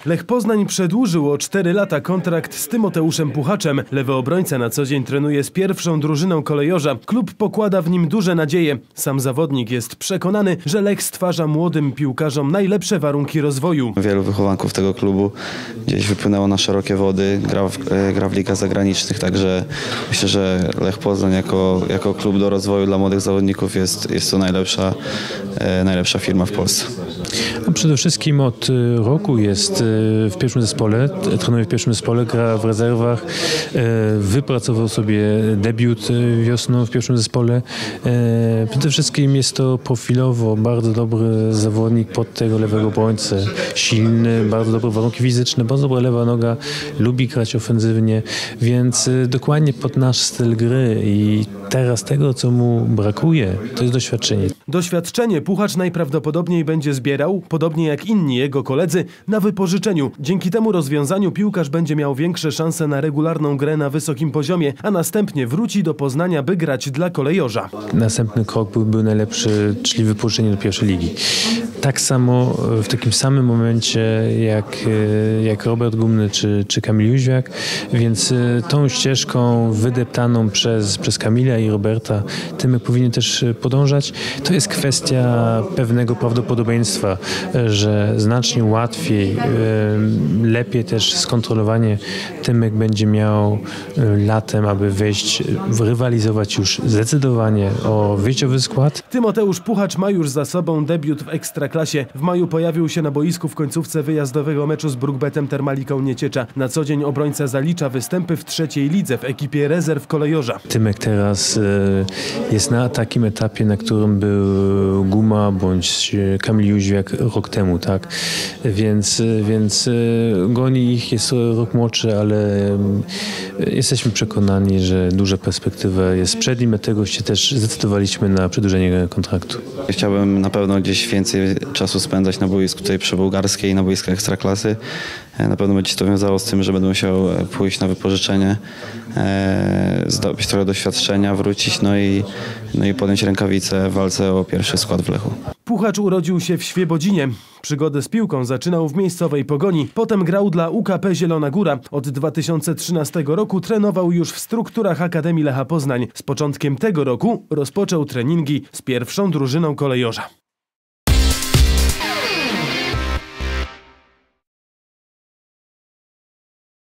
Lech Poznań przedłużył o 4 lata kontrakt z Tymoteuszem Puchaczem. Lewy obrońca na co dzień trenuje z pierwszą drużyną Kolejorza. Klub pokłada w nim duże nadzieje. Sam zawodnik jest przekonany, że Lech stwarza młodym piłkarzom najlepsze warunki rozwoju. Wielu wychowanków tego klubu gdzieś wypłynęło na szerokie wody, gra w ligach zagranicznych, także myślę, że Lech Poznań jako klub do rozwoju dla młodych zawodników jest to najlepsza firma w Polsce. A przede wszystkim od roku jest w pierwszym zespole, trenuje w pierwszym zespole, gra w rezerwach, wypracował sobie debiut wiosną w pierwszym zespole. Przede wszystkim jest to profilowo bardzo dobry zawodnik pod tego lewego obrońcę, silny, bardzo dobre warunki fizyczne, bardzo dobra lewa noga, lubi grać ofensywnie, więc dokładnie pod nasz styl gry i teraz tego, co mu brakuje, to jest doświadczenie. Doświadczenie Puchacz najprawdopodobniej będzie zbierał, podobnie jak inni jego koledzy, na wypożyczeniu. Dzięki temu rozwiązaniu piłkarz będzie miał większe szanse na regularną grę na wysokim poziomie, a następnie wróci do Poznania, by grać dla Kolejorza. Następny krok byłby najlepszy, czyli wypożyczenie do pierwszej ligi. Tak samo w takim samym momencie jak Robert Gumny czy Kamil Jóźwiak, więc tą ścieżką wydeptaną przez Kamila i Roberta Tymek powinien też podążać. To jest kwestia pewnego prawdopodobieństwa, że znacznie łatwiej, lepiej też skontrolowanie Tymek będzie miał latem, aby wejść, rywalizować już zdecydowanie o wyjściowy skład. Tymoteusz Puchacz ma już za sobą debiut w Ekstraklasie. W maju pojawił się na boisku w końcówce wyjazdowego meczu z Brukbetem Termaliką Nieciecza. Na co dzień obrońca zalicza występy w trzeciej lidze w ekipie rezerw Kolejorza. Tymek teraz jest na takim etapie, na którym był Guma bądź Kamil Jóźwiak rok temu, tak? Więc goni ich, jest rok młodszy, ale jesteśmy przekonani, że duża perspektywa jest przed nim, dlatego się też zdecydowaliśmy na przedłużenie kontraktu. Chciałbym na pewno gdzieś więcej czasu spędzać na boisku tutaj przybułgarskiej, na boiskach Ekstraklasy. Na pewno będzie to wiązało z tym, że będę musiał pójść na wypożyczenie, zdobyć trochę doświadczenia, wrócić, no i podjąć rękawice w walce o pierwszy skład w Lechu. Puchacz urodził się w Świebodzinie. Przygodę z piłką zaczynał w miejscowej Pogoni. Potem grał dla UKP Zielona Góra. Od 2013 roku trenował już w strukturach Akademii Lecha Poznań. Z początkiem tego roku rozpoczął treningi z pierwszą drużyną Kolejorza.